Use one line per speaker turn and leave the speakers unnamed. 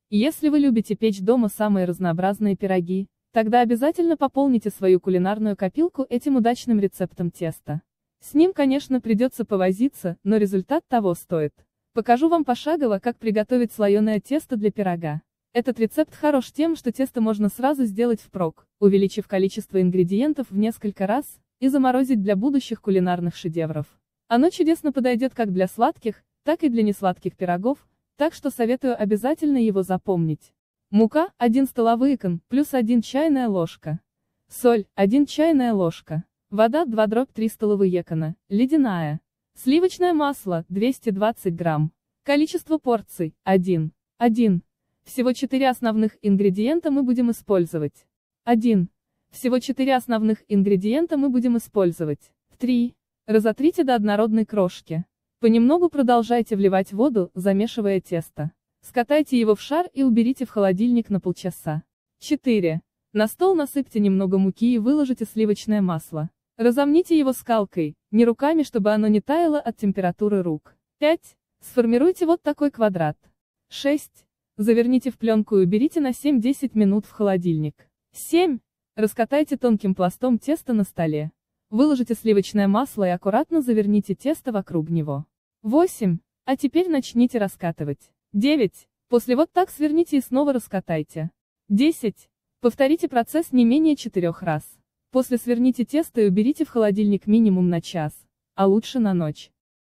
Если вы любите печь дома самые разнообразные пироги, тогда обязательно пополните свою кулинарную копилку этим удачным рецептом теста. С ним, конечно, придется повозиться, но результат того стоит. Покажу вам пошагово, как приготовить слоеное тесто для пирога. Этот рецепт хорош тем, что тесто можно сразу сделать впрок, увеличив количество ингредиентов в несколько раз, и заморозить для будущих кулинарных шедевров. Оно чудесно подойдет как для сладких, так и для несладких пирогов, так что советую обязательно его запомнить. Мука – 1 столовый кон, плюс 1 чайная ложка. Соль – 1 чайная ложка. Вода 2/3 столовые кона, ледяная. Сливочное масло – 220 грамм. Количество порций – 1. Всего 4 основных ингредиента мы будем использовать. 1. Всего 4 основных ингредиента мы будем использовать. 3. Разотрите до однородной крошки. Понемногу продолжайте вливать воду, замешивая тесто. Скатайте его в шар и уберите в холодильник на полчаса. 4. На стол насыпьте немного муки и выложите сливочное масло. Разомните его скалкой, не руками, чтобы оно не таяло от температуры рук. 5. Сформируйте вот такой квадрат. 6. Заверните в пленку и уберите на 7-10 минут в холодильник. 7. Раскатайте тонким пластом тесто на столе. Выложите сливочное масло и аккуратно заверните тесто вокруг него. 8. А теперь начните раскатывать. 9. После вот так сверните и снова раскатайте. 10. Повторите процесс не менее 4 раз. После сверните тесто и уберите в холодильник минимум на час, а лучше на ночь.